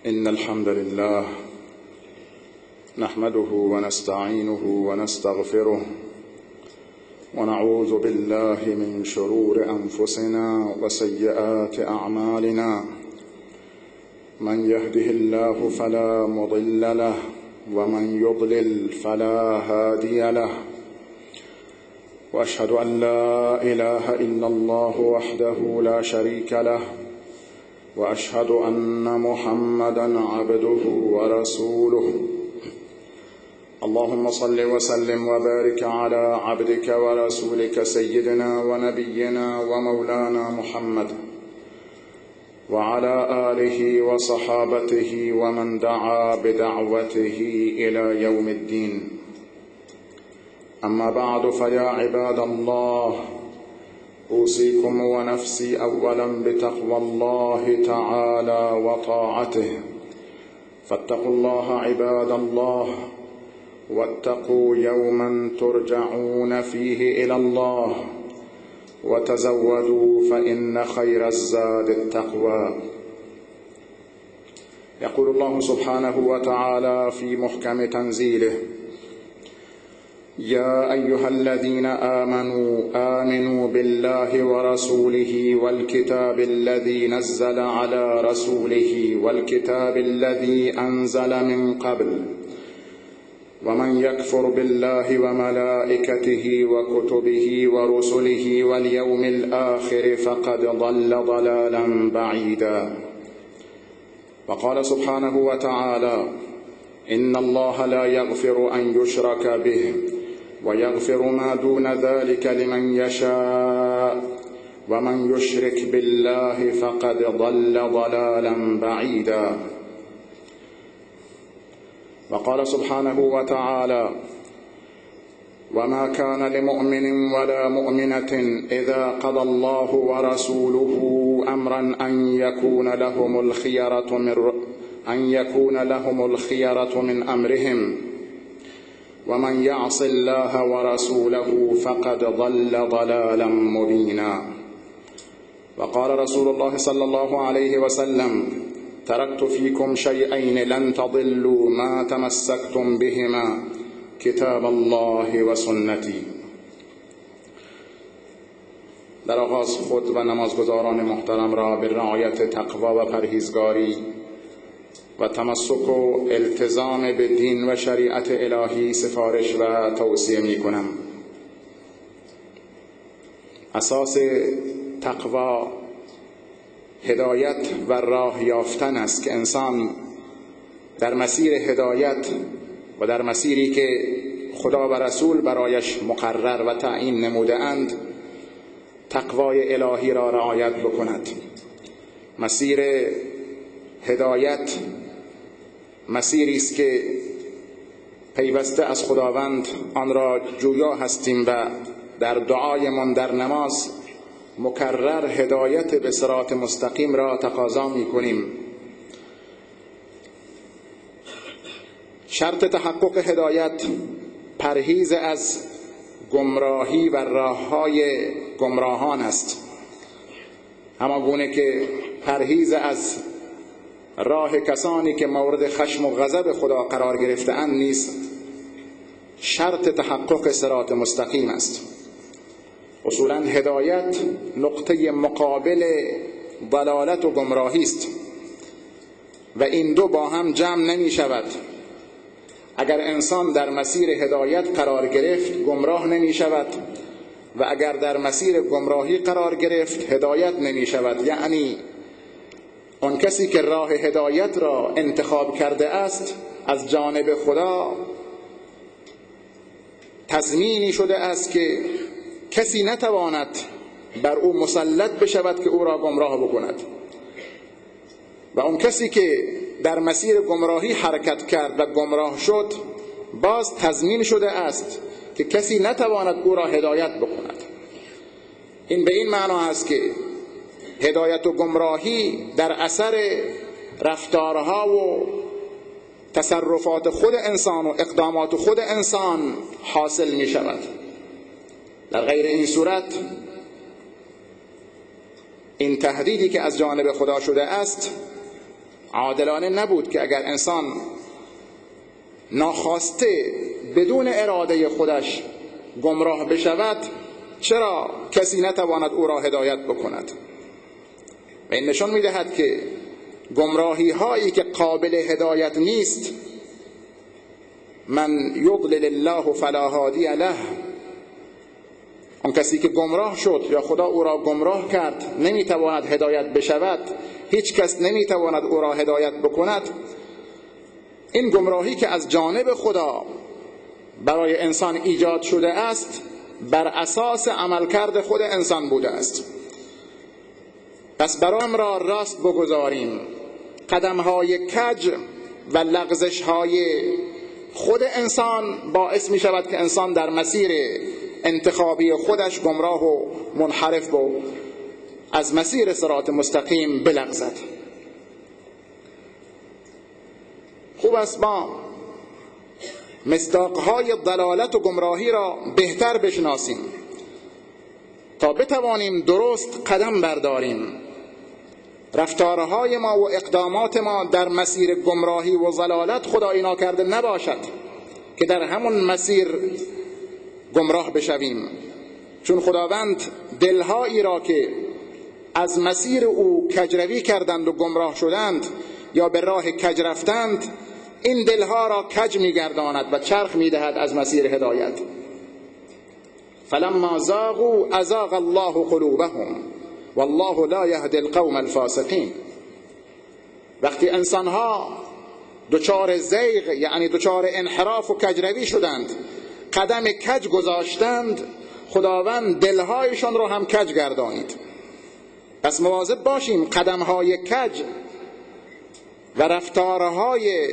إن الحمد لله نحمده ونستعينه ونستغفره ونعوذ بالله من شرور أنفسنا وسيئات أعمالنا. من يهده الله فلا مضل له ومن يضلل فلا هادي له، وأشهد أن لا إله إلا الله وحده لا شريك له، وأشهد أن محمدا عبده ورسوله. اللهم صل وسلم وبارك على عبدك ورسولك سيدنا ونبينا ومولانا محمد وعلى آله وصحابته ومن دعا بدعوته إلى يوم الدين. أما بعد، فيا عباد الله، أوصيكم ونفسي أولا بتقوى الله تعالى وطاعته. فاتقوا الله عباد الله، واتقوا يوما ترجعون فيه إلى الله، وتزودوا فإن خير الزاد التقوى. يقول الله سبحانه وتعالى في محكم تنزيله: يا أيها الذين آمنوا بالله ورسوله والكتاب الذي نزل على رسوله والكتاب الذي أنزل من قبل، ومن يكفر بالله وملائكته وكتبه ورسله واليوم الآخر فقد ضل ضلالا بعيدا. وقال سبحانه وتعالى: إن الله لا يغفر أن يشرك به ويغفر ما دون ذلك لمن يشاء، ومن يشرك بالله فقد ضل ضلالا بعيدا. وقال سبحانه وتعالى: وما كان لمؤمن ولا مؤمنة إذا قضى الله ورسوله أمرا أن يكون لهم الخيرة من أمرهم، ومن يعص الله ورسوله فقد ضل ضلالا مبينا. وقال رسول الله صلى الله عليه وسلم: تركت فيكم شيئين لن تضلوا ما تمسكتم بهما، کتاب الله و سنتی. در آغاز خود و نمازگزاران محترم را به رعایت تقوا و پرهیزگاری و تمسک و التزام به دین و شریعت الهی سفارش و توصیه می کنم. اساس تقوا هدایت و راه یافتن است که انسان در مسیر هدایت و در مسیری که خدا و رسول برایش مقرر و تعیین نموده اند تقوای الهی را رعایت بکند. مسیر هدایت مسیری است که پیوسته از خداوند آن را جویا هستیم و در دعایمان در نماز مکرر هدایت به صراط مستقیم را تقاضا می کنیم. شرط تحقق هدایت پرهیز از گمراهی و راههای گمراهان است، همانگونه که پرهیز از راه کسانی که مورد خشم و غضب خدا قرار گرفته‌اند نیست شرط تحقق صراط مستقیم است. اصولا هدایت نقطه مقابل ضلالت و گمراهی است و این دو با هم جمع نمی شود. اگر انسان در مسیر هدایت قرار گرفت گمراه نمی شود و اگر در مسیر گمراهی قرار گرفت هدایت نمی شود. یعنی آن کسی که راه هدایت را انتخاب کرده است از جانب خدا تضمینی شده است که کسی نتواند بر او مسلط بشود که او را گمراه بکند و اون کسی که در مسیر گمراهی حرکت کرد و گمراه شد باز تضمین شده است که کسی نتواند او را هدایت بکند. این به این معنا است که هدایت و گمراهی در اثر رفتارها و تصرفات خود انسان و اقدامات خود انسان حاصل می شود. در غیر این صورت این تهدیدی که از جانب خدا شده است عادلانه نبود که اگر انسان ناخواسته بدون اراده خودش گمراه بشود چرا کسی نتواند او را هدایت بکند؟ و این نشان می‌دهد که گمراهی هایی که قابل هدایت نیست، من یضلل الله فلا هادی له، اون کسی که گمراه شد یا خدا او را گمراه کرد نمیتواند هدایت بشود، هیچ کس نمیتواند او را هدایت بکند. این گمراهی که از جانب خدا برای انسان ایجاد شده است بر اساس عملکرد خود انسان بوده است. پس برام را راست بگذاریم، قدم‌های کج و لغزش‌های خود انسان باعث می شود که انسان در مسیر انتخابی خودش گمراه و منحرف و از مسیر صراط مستقیم بلغزد. خوب است ما مصداق‌های ضلالت و گمراهی را بهتر بشناسیم تا بتوانیم درست قدم برداریم، رفتارهای ما و اقدامات ما در مسیر گمراهی و ضلالت خدای ناکرده نباشد که در همون مسیر گمراه بشویم، چون خداوند دلهایی را که از مسیر او کجروی کردند و گمراه شدند یا به راه کج رفتند، این دلها را کج می‌گرداند و چرخ می‌دهد از مسیر هدایت. فلما زاغوا ازاغ الله قلوبهم والله لا یهدی القوم الفاسقین. وقتی انسانها دچار زیغ یعنی دچار انحراف و کجروی شدند، قدم کج گذاشتند، خداوند دلهایشان را هم کج گردانید. پس مواظب باشیم قدمهای کج و رفتارهای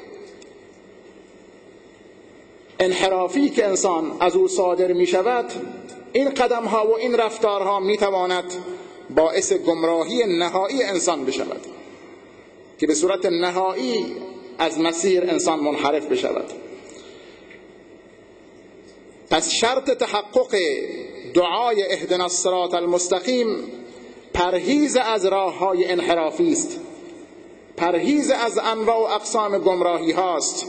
انحرافی که انسان از او صادر می شود، این قدمها و این رفتارها می تواند باعث گمراهی نهایی انسان بشود که به صورت نهایی از مسیر انسان منحرف بشود. پس شرط تحقق دعای اهدنا الصراط المستقیم پرهیز از راه‌های انحرافی است، پرهیز از انواع و اقسام گمراهی هاست.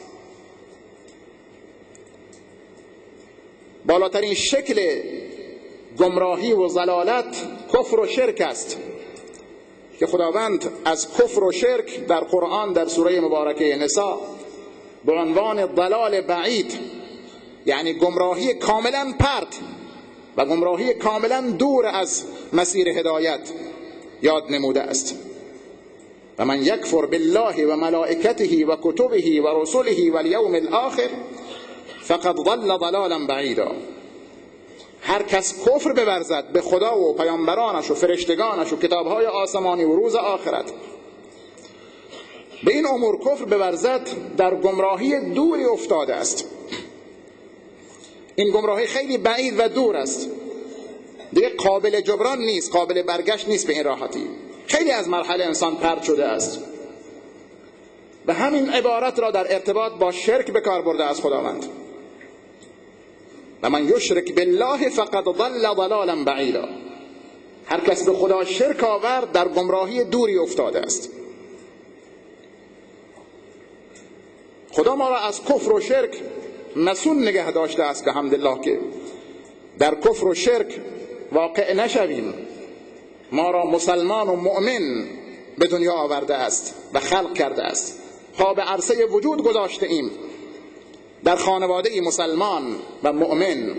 بالاترین شکل گمراهی و ضلالت کفر و شرک است که خداوند از کفر و شرک در قرآن در سوره مبارکه نساء به عنوان ضلال بعید، یعنی گمراهی کاملا پرت و گمراهی کاملا دور از مسیر هدایت یاد نموده است. و من یکفر بالله و ملائکته و کتبه و رسله و الیوم الاخر فقد ضل ضلالا بعیدا. هر کس کفر بورزد به خدا و پیامبرانش و فرشتگانش و کتابهای آسمانی و روز آخرت، به این امور کفر بورزد، در گمراهی دوری افتاده است. این گمراهی خیلی بعید و دور است، دیگه قابل جبران نیست، قابل برگشت نیست به این راحتی. خیلی از مرحله انسان پرت شده است. به همین عبارت را در ارتباط با شرک به کار برده از خداوند. و من یشرک بالله فقد ضل ضلالا بعیدا. هر کس به خدا شرک آورد در گمراهی دوری افتاده است. خدا ما را از کفر و شرک مسون نگه داشته است به حمدالله که در کفر و شرک واقع نشویم. ما را مسلمان و مؤمن به دنیا آورده است و خلق کرده است، پا به عرصه وجود گذاشته ایم در خانواده مسلمان و مؤمن.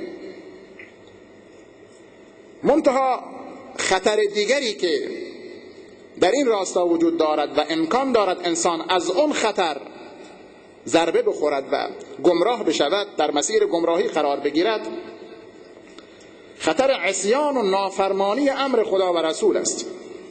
منتها خطر دیگری که در این راستا وجود دارد و امکان دارد انسان از اون خطر ضربه بخورد و گمراه بشود، در مسیر گمراهی قرار بگیرد، خطر عصیان و نافرمانی امر خدا و رسول است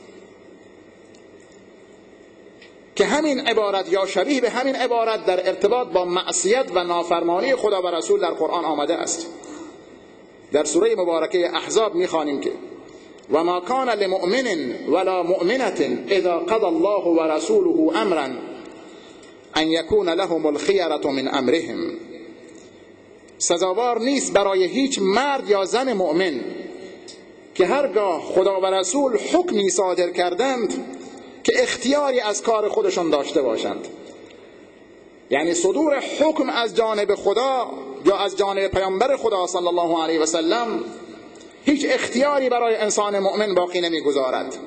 که همین عبارت یا شبیه به همین عبارت در ارتباط با معصیت و نافرمانی خدا و رسول در قرآن آمده است. در سوره مبارکه احزاب می‌خوانیم که و ما کان لمؤمن ولا مؤمنة اذا قضى الله ورسوله امرا ان یکون لهم الخیرة من امرهم. سزاوار نیست برای هیچ مرد یا زن مؤمن که هرگاه خدا و رسول حکمی صادر کردند که اختیاری از کار خودشون داشته باشند. یعنی صدور حکم از جانب خدا یا از جانب پیامبر خدا صلی الله علیه و سلم هیچ اختیاری برای انسان مؤمن باقی نمیگذارد.